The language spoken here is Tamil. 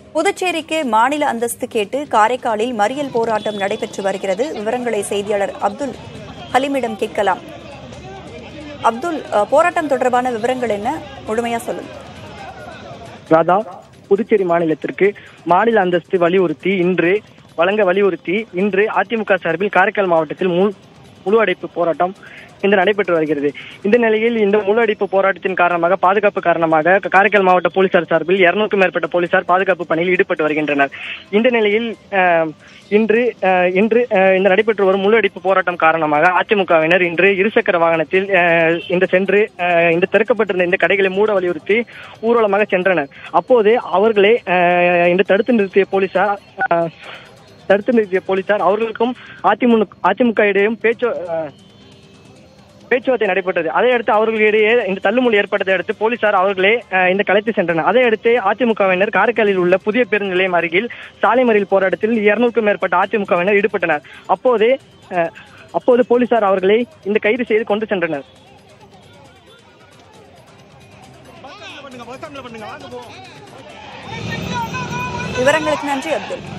புதுச்சேரிக்கு மாநில அந்தஸ்து கேட்டு காரைக்காலில் மறியல் போராட்டம் நடைபெற்று வருகிறது. விவரங்களை செய்தியாளர் அப்துல் ஹலீமிடம் கேட்கலாம். அப்துல், போராட்டம் தொடர்பான விவரங்கள் என்ன, முழுமையா சொல்லுங்க. ராதா, புதுச்சேரி மாநிலத்திற்கு மாநில அந்தஸ்து வழங்க வலியுறுத்தி இன்று அதிமுக சார்பில் காரைக்கால் மாவட்டத்தில் முழு அடைப்பு போராட்டம் இன்று நடைபெற்று வருகிறது. இந்த நிலையில் இந்த முழு அடைப்பு போராட்டத்தின் காரணமாக பாதுகாப்பு காரணமாக காரைக்கால் மாவட்ட போலீசார் சார்பில் 200க்கும் மேற்பட்ட போலீசார் பாதுகாப்பு பணியில் ஈடுபட்டு வருகின்றனர். இந்த நிலையில் இன்று இந்த நடைபெற்று வரும் முழு அடைப்பு போராட்டம் காரணமாக அதிமுகவினர் இன்று இருசக்கர வாகனத்தில் சென்று இந்த திறக்கப்பட்டிருந்த இந்த கடைகளை மூட வலியுறுத்தி ஊர்வலமாக சென்றனர். அப்போது அவர்களே இந்த தடுத்து நிறுத்திய போலீசார் அவர்களுக்கும் அதிமுக இடையும் பேச்சுவார்த்தை நடைபெற்றது. அதையடுத்து அவர்களிடையே இந்த தள்ளுமுள்ளு ஏற்பட்டதை அடுத்து போலீசார் அவர்களே இந்த கலைத்து சென்றனர். அதையடுத்து அதிமுகவினர் காரைக்காலில் உள்ள புதிய பேருந்து நிலையம் அருகில் சாலை மறியல் போராட்டத்தில் 200க்கும் மேற்பட்ட அதிமுகவினர் ஈடுபட்டனர். அப்போது போலீசார் அவர்களை இந்த கைது செய்து கொண்டு சென்றனர். விவரங்களுக்கு நன்றி அப்துல்.